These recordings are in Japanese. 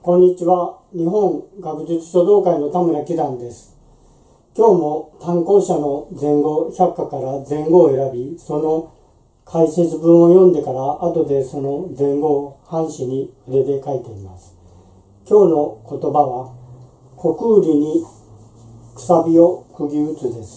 こんにちは。日本学術書道会の田村喜団です。今日も単行者の前後百科から前後を選び、その解説文を読んでから後でその前後を半紙に筆で書いています。今日の言葉は、国売にくさびを釘打つです。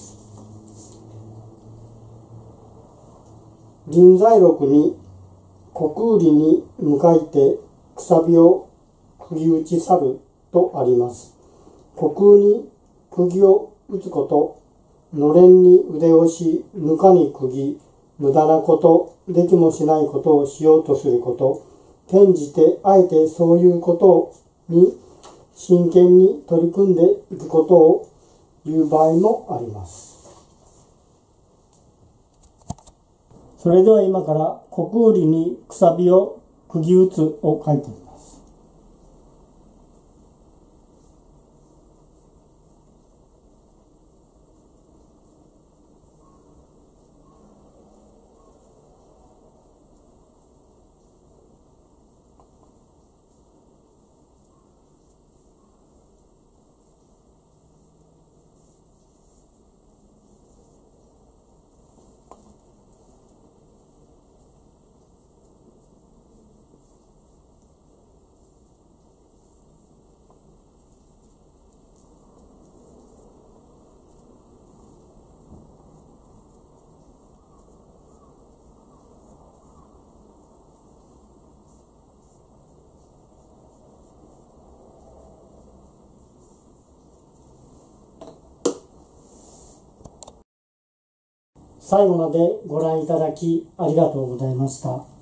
臨済録に国売に向かいてくさびを釘打ち去るとあります。虚空に釘を打つこと、のれんに腕押し、ぬかに釘、無駄なこと、できもしないことをしようとすること、転じてあえてそういうことに真剣に取り組んでいくことを言う場合もあります。それでは今から国売にくさびを釘打つを書いてみます。最後までご覧いただきありがとうございました。